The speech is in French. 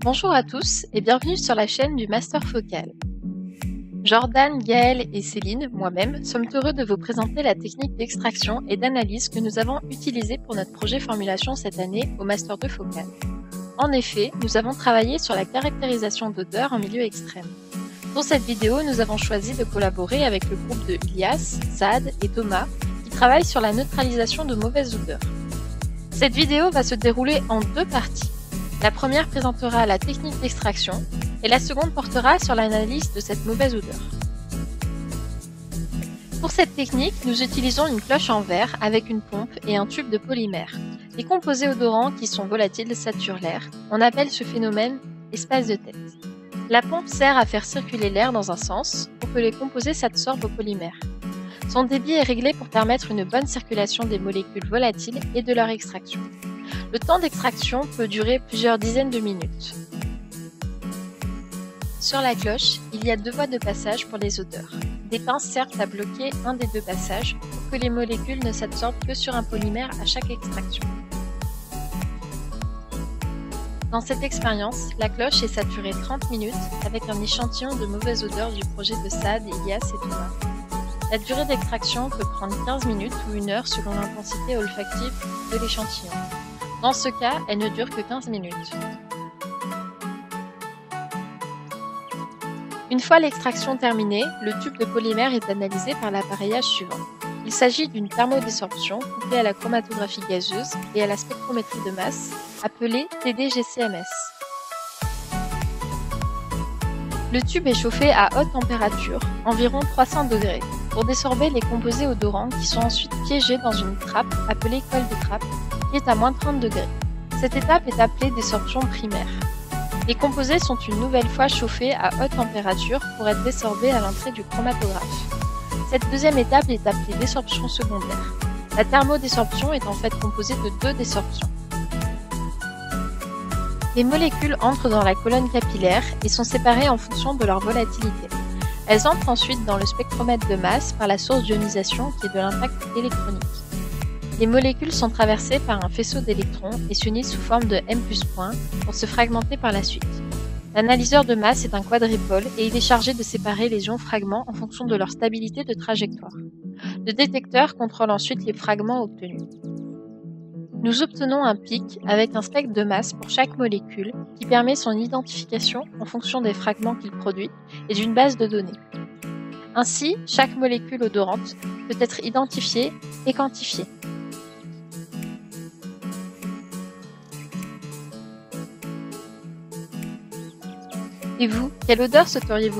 Bonjour à tous et bienvenue sur la chaîne du Master Focal. Jordan, Gaëlle et Céline, moi-même, sommes heureux de vous présenter la technique d'extraction et d'analyse que nous avons utilisée pour notre projet formulation cette année au Master 2 Focal. En effet, nous avons travaillé sur la caractérisation d'odeurs en milieu extrême. Pour cette vidéo, nous avons choisi de collaborer avec le groupe de Ilias, Saad et Thomas qui travaillent sur la neutralisation de mauvaises odeurs. Cette vidéo va se dérouler en deux parties. La première présentera la technique d'extraction et la seconde portera sur l'analyse de cette mauvaise odeur. Pour cette technique, nous utilisons une cloche en verre avec une pompe et un tube de polymère. Les composés odorants qui sont volatiles saturent l'air. On appelle ce phénomène espace de tête. La pompe sert à faire circuler l'air dans un sens pour que les composés s'absorbent au polymère. Son débit est réglé pour permettre une bonne circulation des molécules volatiles et de leur extraction. Le temps d'extraction peut durer plusieurs dizaines de minutes. Sur la cloche, il y a deux voies de passage pour les odeurs. Des pinces servent à bloquer un des deux passages pour que les molécules ne s'absorbent que sur un polymère à chaque extraction. Dans cette expérience, la cloche est saturée 30 minutes avec un échantillon de mauvaises odeurs du projet de Saad, Ilias et Thomas. La durée d'extraction peut prendre 15 minutes ou 1 heure selon l'intensité olfactive de l'échantillon. Dans ce cas, elle ne dure que 15 minutes. Une fois l'extraction terminée, le tube de polymère est analysé par l'appareillage suivant. Il s'agit d'une thermodésorption couplée à la chromatographie gazeuse et à la spectrométrie de masse, appelée TDGCMS. Le tube est chauffé à haute température, environ 300 degrés, pour désorber les composés odorants qui sont ensuite piégés dans une trappe appelée colle de trappe, qui est à moins 30 degrés. Cette étape est appelée désorption primaire. Les composés sont une nouvelle fois chauffés à haute température pour être désorbés à l'entrée du chromatographe. Cette deuxième étape est appelée désorption secondaire. La thermodésorption est en fait composée de deux désorptions. Les molécules entrent dans la colonne capillaire et sont séparées en fonction de leur volatilité. Elles entrent ensuite dans le spectromètre de masse par la source d'ionisation qui est de l'impact électronique. Les molécules sont traversées par un faisceau d'électrons et s'unissent sous forme de M+ points pour se fragmenter par la suite. L'analyseur de masse est un quadripôle et il est chargé de séparer les ions fragments en fonction de leur stabilité de trajectoire. Le détecteur contrôle ensuite les fragments obtenus. Nous obtenons un pic avec un spectre de masse pour chaque molécule qui permet son identification en fonction des fragments qu'il produit et d'une base de données. Ainsi, chaque molécule odorante peut être identifiée et quantifiée. Et vous, quelle odeur souhaiteriez-vous analyser ?